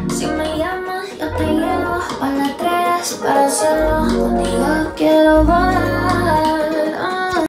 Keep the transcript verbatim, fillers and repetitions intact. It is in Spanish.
Si me llamas, yo te llevo a las tres para hacerlo. Contigo quiero volar.